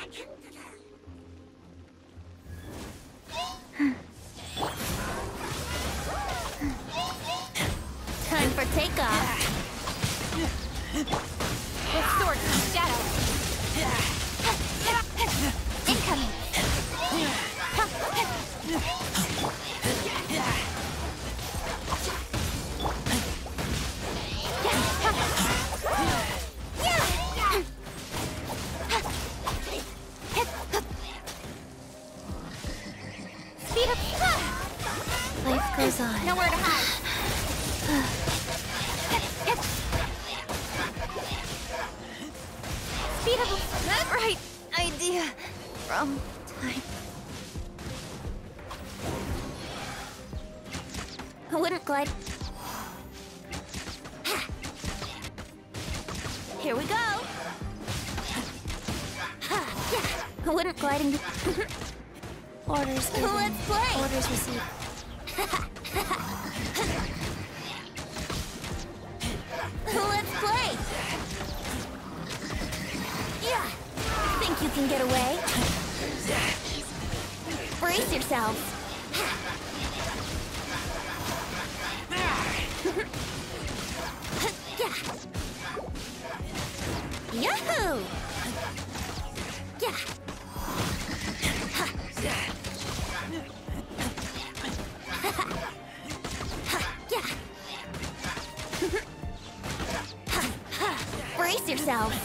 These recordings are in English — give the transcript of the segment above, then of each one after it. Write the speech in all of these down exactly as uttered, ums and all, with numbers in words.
Time for takeoff. With sword and shadow. Incoming. Speed up. Life goes on. Nowhere to hide. Speed up. That right idea. Wrong time. I wouldn't glide. Here we go. I wouldn't gliding. Orders given. Let's play. Orders received. Let's play. Yeah. Think you can get away? Brace yourselves. Yahoo! Yeah. Brace yourselves.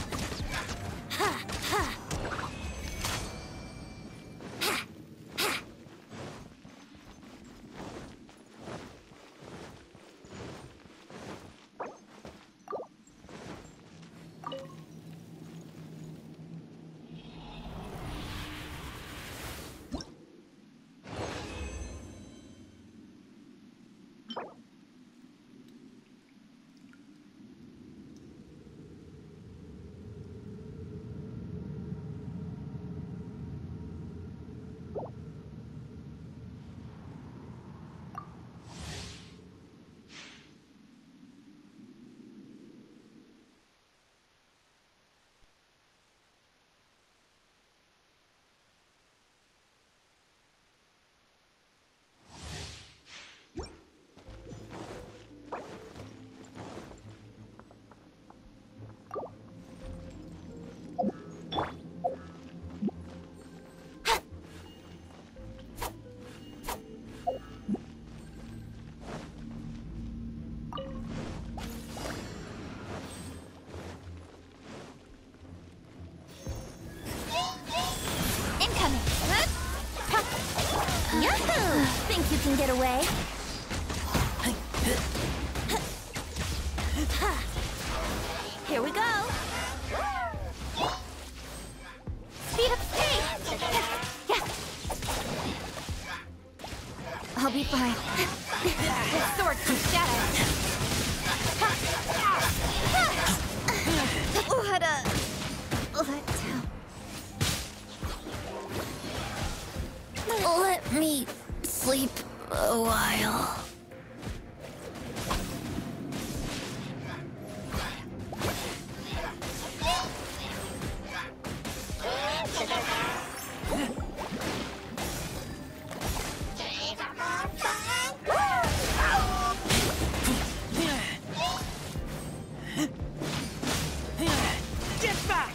Yahoo! Think you can get away? Here we go. Speed up, speed! Yeah. I'll be fine. With sword and shadow. What a letdown. Let me sleep a while. Get back!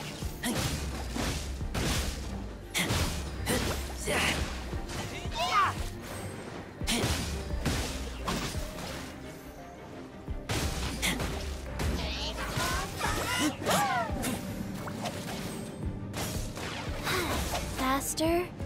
Faster.